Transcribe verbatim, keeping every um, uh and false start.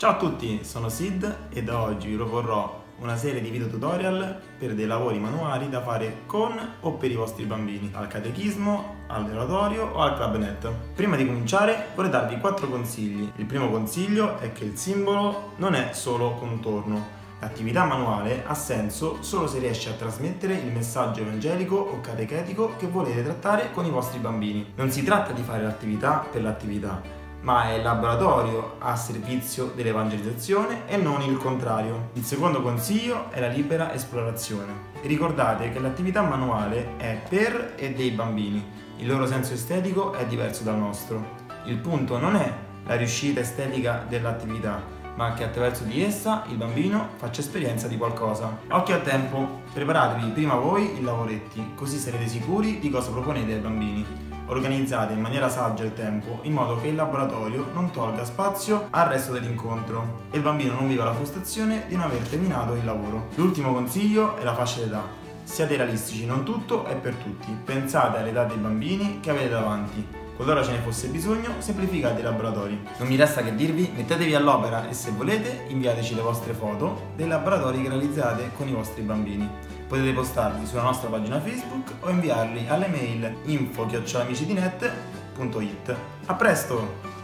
Ciao a tutti, sono Sid e da oggi vi proporrò una serie di video tutorial per dei lavori manuali da fare con o per i vostri bambini, al catechismo, all'oratorio o al clubnet. Prima di cominciare vorrei darvi quattro consigli. Il primo consiglio è che il simbolo non è solo contorno. L'attività manuale ha senso solo se riesce a trasmettere il messaggio evangelico o catechetico che volete trattare con i vostri bambini. Non si tratta di fare l'attività per l'attività, ma è il laboratorio a servizio dell'evangelizzazione e non il contrario. Il secondo consiglio è la libera esplorazione. Ricordate che l'attività manuale è per e dei bambini. Il loro senso estetico è diverso dal nostro. Il punto non è la riuscita estetica dell'attività, ma che attraverso di essa il bambino faccia esperienza di qualcosa. Occhio al tempo, preparatevi prima voi i lavoretti, così sarete sicuri di cosa proponete ai bambini. Organizzate in maniera saggia il tempo, in modo che il laboratorio non tolga spazio al resto dell'incontro e il bambino non viva la frustrazione di non aver terminato il lavoro. L'ultimo consiglio è la fascia d'età. Siate realistici, non tutto è per tutti. Pensate all'età dei bambini che avete davanti. Qualora ce ne fosse bisogno, semplificate i laboratori. Non mi resta che dirvi, mettetevi all'opera e se volete inviateci le vostre foto dei laboratori che realizzate con i vostri bambini. Potete postarli sulla nostra pagina Facebook o inviarli alle mail info chiocciola amicidinet punto it. A presto!